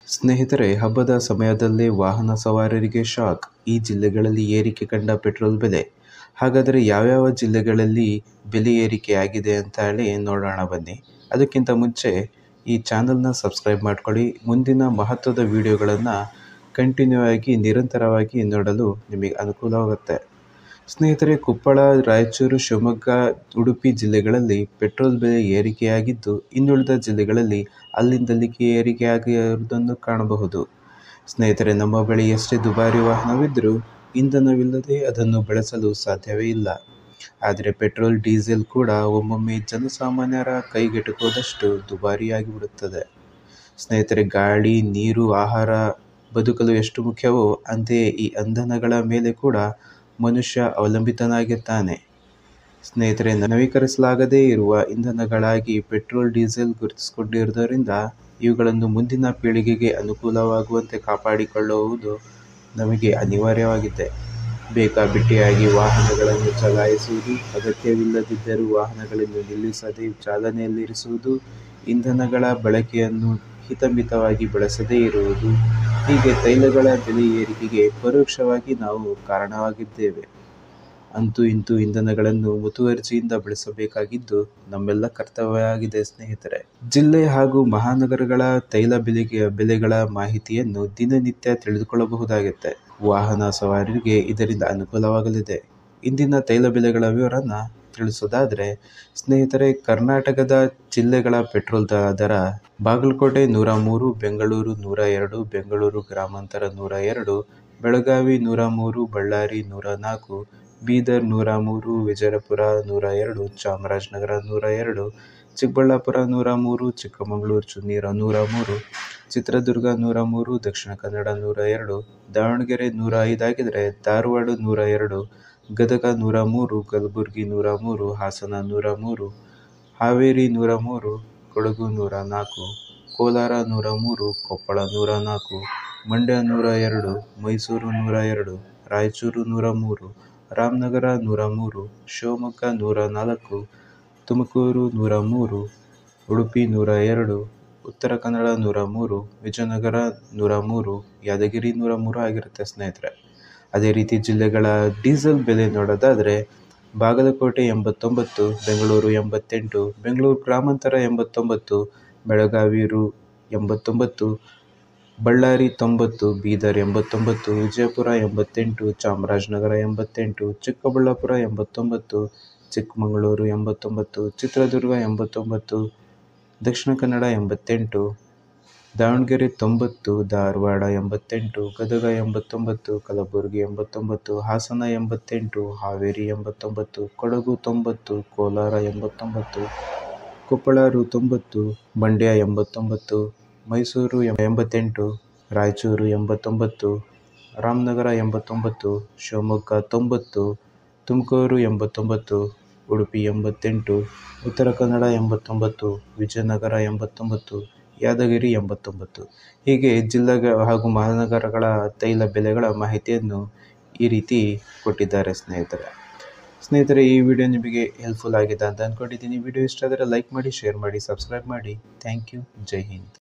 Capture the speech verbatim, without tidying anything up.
ಸ್ನೇಹಿತರೆ, ಹಬ್ಬದ ಸಮಯದಲ್ಲೇ ವಾಹನ ಸವಾರರಿಗೆ ಶಾಕ್. ಈ ಜಿಲ್ಲೆಗಳಲ್ಲಿ ಏರಿಕೆ ಕಂಡ ಪೆಟ್ರೋಲ್ ಬೆಲೆ. ಹಾಗಾದರೆ ಯಾವ್ಯಾವ ಜಿಲ್ಲೆಗಳಲ್ಲಿ ಬೆಲೆ ಏರಿಕೆಯಾಗಿದೆ ಅಂತ ಹೇಳಿ ನೋಡೋಣ ಬನ್ನಿ. ಅದಕ್ಕಿಂತ ಮುಂಚೆ ಈ ಚಾನಲ್ನ ಸಬ್ಸ್ಕ್ರೈಬ್ ಮಾಡ್ಕೊಳ್ಳಿ. ಮುಂದಿನ ಮಹತ್ವದ ವಿಡಿಯೋಗಳನ್ನು ಕಂಟಿನ್ಯೂ ಆಗಿ ನಿರಂತರವಾಗಿ ನೋಡಲು ನಿಮಗೆ ಅನುಕೂಲವಾಗುತ್ತೆ. ಸ್ನೇಹಿತರೆ, ಕೊಪ್ಪಳ, ರಾಯಚೂರು, ಶಿವಮೊಗ್ಗ, ಉಡುಪಿ ಜಿಲ್ಲೆಗಳಲ್ಲಿ ಪೆಟ್ರೋಲ್ ಬೆಲೆ ಏರಿಕೆಯಾಗಿದ್ದು, ಇನ್ನುಳಿದ ಜಿಲ್ಲೆಗಳಲ್ಲಿ ಅಲ್ಲಿಂದಲ್ಲಿಗೆ ಏರಿಕೆಯಾಗಿರುವುದನ್ನು ಕಾಣಬಹುದು. ಸ್ನೇಹಿತರೆ, ನಮ್ಮ ಬಳಿ ಎಷ್ಟೇ ದುಬಾರಿ ವಾಹನವಿದ್ದರೂ ಇಂಧನವಿಲ್ಲದೆ ಅದನ್ನು ಬಳಸಲು ಸಾಧ್ಯವೇ ಇಲ್ಲ. ಆದರೆ ಪೆಟ್ರೋಲ್, ಡೀಸೆಲ್ ಕೂಡ ಒಮ್ಮೊಮ್ಮೆ ಜನಸಾಮಾನ್ಯರ ಕೈಗೆಟುಕುವಷ್ಟು ದುಬಾರಿಯಾಗಿಬಿಡುತ್ತದೆ. ಸ್ನೇಹಿತರೆ, ಗಾಳಿ, ನೀರು, ಆಹಾರ ಬದುಕಲು ಎಷ್ಟು ಮುಖ್ಯವೋ ಅಂತೆಯೇ ಈ ಇಂಧನಗಳ ಮೇಲೆ ಕೂಡ ಮನುಷ್ಯ ಅವಲಂಬಿತನಾಗಿದ್ದಾನೆ. ಸ್ನೇಹಿತರೆ, ನವೀಕರಿಸಲಾಗದೇ ಇರುವ ಇಂಧನಗಳಾಗಿ ಪೆಟ್ರೋಲ್, ಡೀಸೆಲ್ ಗುರುತಿಸಿಕೊಂಡಿರುವುದರಿಂದ ಇವುಗಳನ್ನು ಮುಂದಿನ ಪೀಳಿಗೆಗೆ ಅನುಕೂಲವಾಗುವಂತೆ ಕಾಪಾಡಿಕೊಳ್ಳುವುದು ನಮಗೆ ಅನಿವಾರ್ಯವಾಗಿದೆ. ಬೇಕಾಬಿಟ್ಟಿಯಾಗಿ ವಾಹನಗಳನ್ನು ಚಲಾಯಿಸುವುದು, ಅಗತ್ಯವಿಲ್ಲದಿದ್ದರೂ ವಾಹನಗಳನ್ನು ನಿಲ್ಲಿಸದೆ ಚಾಲನೆಯಲ್ಲಿರಿಸುವುದು, ಇಂಧನಗಳ ಬಳಕೆಯನ್ನು ಹಿತಮಿತವಾಗಿ ಬಳಸದೇ ಇರುವುದು, ಹೀಗೆ ತೈಲಗಳ ಬೆಲೆ ಏರಿಕೆಗೆ ಪರೋಕ್ಷವಾಗಿ ನಾವು ಕಾರಣವಾಗಿದ್ದೇವೆ. ಅಂತೂ ಇಂತೂ ಇಂಧನಗಳನ್ನು ಮುತುವರ್ಜಿಯಿಂದ ಬಳಸಬೇಕಾಗಿದ್ದು ನಮ್ಮೆಲ್ಲ ಕರ್ತವ್ಯವಾಗಿದೆ. ಸ್ನೇಹಿತರೆ, ಜಿಲ್ಲೆ ಹಾಗೂ ಮಹಾನಗರಗಳ ತೈಲ ಬೆಲೆಗೆ ಬೆಲೆಗಳ ಮಾಹಿತಿಯನ್ನು ದಿನನಿತ್ಯ ತಿಳಿದುಕೊಳ್ಳಬಹುದಾಗಿದೆ. ವಾಹನ ಸವಾರರಿಗೆ ಇದರಿಂದ ಅನುಕೂಲವಾಗಲಿದೆ. ಇಂದಿನ ತೈಲ ಬೆಲೆಗಳ ವಿವರನ ತಿಳಿಸೋದಾದರೆ, ಸ್ನೇಹಿತರೆ, ಕರ್ನಾಟಕದ ಜಿಲ್ಲೆಗಳ ಪೆಟ್ರೋಲ್ ದರ: ಬಾಗಲಕೋಟೆ ನೂರ ಮೂರು, ಬೆಂಗಳೂರು ನೂರ ಎರಡು, ಬೆಂಗಳೂರು ಗ್ರಾಮಾಂತರ ನೂರ ಎರಡು, ಬೆಳಗಾವಿ ನೂರ ಮೂರು, ಬಳ್ಳಾರಿ ನೂರ ನಾಲ್ಕು, ಬೀದರ್ ನೂರ ಮೂರು, ವಿಜಯಪುರ ನೂರ ಎರಡು, ಚಾಮರಾಜನಗರ ನೂರ ಎರಡು, ಚಿಕ್ಕಬಳ್ಳಾಪುರ ನೂರ ಮೂರು, ಚಿಕ್ಕಮಗಳೂರು ನೂರ ಮೂರು, ಚಿತ್ರದುರ್ಗ ನೂರ ಮೂರು, ದಕ್ಷಿಣ ಕನ್ನಡ ನೂರ ಎರಡು, ದಾವಣಗೆರೆ ನೂರ ಐದಾಗಿದ್ದರೆ ಧಾರವಾಡ ನೂರ ಎರಡು, ಗದಗ ನೂರ ಮೂರು, ಕಲಬುರಗಿ ನೂರ ಮೂರು, ಹಾಸನ ನೂರ ಮೂರು, ಹಾವೇರಿ ನೂರ ಮೂರು, ಕೊಡಗು ನೂರ ನಾಲ್ಕು, ಕೋಲಾರ ನೂರ ಮೂರು, ಕೊಪ್ಪಳ ನೂರ ನಾಲ್ಕು, ಮಂಡ್ಯ ನೂರ ಎರಡು, ಮೈಸೂರು ನೂರ ಎರಡು, ರಾಯಚೂರು ನೂರ ಮೂರು, ರಾಮನಗರ ನೂರ ಮೂರು, ಶಿವಮೊಗ್ಗ ನೂರ ನಾಲ್ಕು, ತುಮಕೂರು ನೂರ ಮೂರು, ಉಡುಪಿ ನೂರ ಎರಡು, ಉತ್ತರ ಕನ್ನಡ ನೂರ ಮೂರು, ವಿಜಯನಗರ ನೂರ ಮೂರು, ಯಾದಗಿರಿ ನೂರ ಮೂರು ಆಗಿರುತ್ತೆ. ಸ್ನೇಹಿತರೆ, ಅದೇ ರೀತಿ ಜಿಲ್ಲೆಗಳ ಡೀಸೆಲ್ ಬೆಲೆ ನೋಡೋದಾದರೆ, ಬಾಗಲಕೋಟೆ ಎಂಬತ್ತೊಂಬತ್ತು, ಬೆಂಗಳೂರು ಎಂಬತ್ತೆಂಟು, ಬೆಂಗಳೂರು ಗ್ರಾಮಾಂತರ ಎಂಬತ್ತೊಂಬತ್ತು, ಬೆಳಗಾವಿ ರು ಎಂಬತ್ತೊಂಬತ್ತು, ಬಳ್ಳಾರಿ ತೊಂಬತ್ತು, ಬೀದರ್ ಎಂಬತ್ತೊಂಬತ್ತು, ವಿಜಯಪುರ ಎಂಬತ್ತೆಂಟು, ಚಾಮರಾಜನಗರ ಎಂಬತ್ತೆಂಟು, ಚಿಕ್ಕಬಳ್ಳಾಪುರ ಎಂಬತ್ತೊಂಬತ್ತು, ಚಿಕ್ಕಮಗಳೂರು ಎಂಬತ್ತೊಂಬತ್ತು, ಚಿತ್ರದುರ್ಗ ಎಂಬತ್ತೊಂಬತ್ತು, ದಕ್ಷಿಣ ಕನ್ನಡ ಎಂಬತ್ತೆಂಟು, ದಾವಣಗೆರೆ ತೊಂಬತ್ತು, ಧಾರವಾಡ ಎಂಬತ್ತೆಂಟು, ಗದಗ ಎಂಬತ್ತೊಂಬತ್ತು, ಕಲಬುರಗಿ ಎಂಬತ್ತೊಂಬತ್ತು, ಹಾಸನ ಎಂಬತ್ತೆಂಟು, ಹಾವೇರಿ ಎಂಬತ್ತೊಂಬತ್ತು, ಕೊಡಗು ತೊಂಬತ್ತು, ಕೋಲಾರ ಎಂಬತ್ತೊಂಬತ್ತು, ಕೊಪ್ಪಳ ರು ತೊಂಬತ್ತು, ಮಂಡ್ಯ ಎಂಬತ್ತೊಂಬತ್ತು, ಮೈಸೂರು ಎಂಬತ್ತೆಂಟು, ರಾಯಚೂರು ಎಂಬತ್ತೊಂಬತ್ತು, ರಾಮನಗರ ಎಂಬತ್ತೊಂಬತ್ತು, ಶಿವಮೊಗ್ಗ ತೊಂಬತ್ತು, ತುಮಕೂರು ಎಂಬತ್ತೊಂಬತ್ತು, ಉಡುಪಿ ಎಂಬತ್ತೆಂಟು, ಉತ್ತರ ಕನ್ನಡ ಎಂಬತ್ತೊಂಬತ್ತು, ವಿಜಯನಗರ ಎಂಬತ್ತೊಂಬತ್ತು, ಯಾದಗಿರಿ ಎಂಬತ್ತೊಂಬತ್ತು. ಹೀಗೆ ಜಿಲ್ಲೆ ಹಾಗೂ ಮಹಾನಗರಗಳ ತೈಲ ಬೆಲೆಗಳ ಮಾಹಿತಿಯನ್ನು ಈ ರೀತಿ ಕೊಟ್ಟಿದ್ದಾರೆ. ಸ್ನೇಹಿತರೆ ಸ್ನೇಹಿತರೆ ಈ ವಿಡಿಯೋ ನಿಮಗೆ ಹೆಲ್ಪ್ಫುಲ್ ಆಗಿದೆ ಅಂತ ಅಂದ್ಕೊಂಡಿದ್ದೀನಿ. ವಿಡಿಯೋ ಇಷ್ಟ ಆದರೆ ಲೈಕ್ ಮಾಡಿ, ಶೇರ್ ಮಾಡಿ, ಸಬ್ಸ್ಕ್ರೈಬ್ ಮಾಡಿ. Thank you. ಜೈ ಹಿಂದ್.